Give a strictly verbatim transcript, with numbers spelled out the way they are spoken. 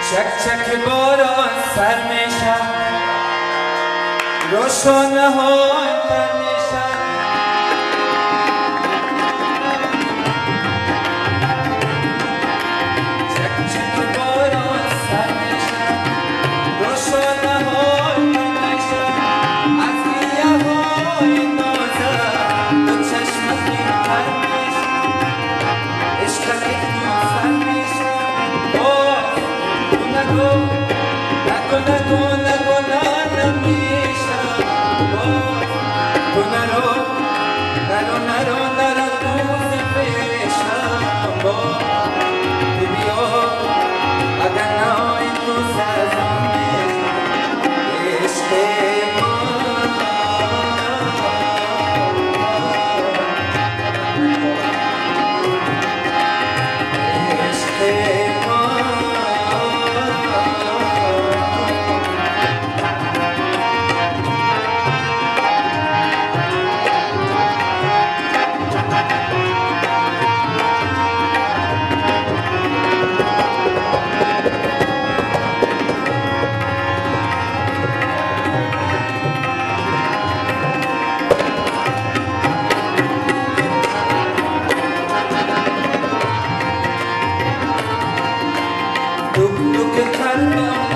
چک چک باران سر میشن روشانه های تر میشن چک چک باران سر میشن روشانه های تر میشن از گیاه های نازن دو چشم خیلی تر میشن عشق خیلی سر میشن نگو نگو نگو نگو نمیشم تو نرو نرو نرو نرو دوز پیشم تو بیا اگر نای تو سزم عشق look at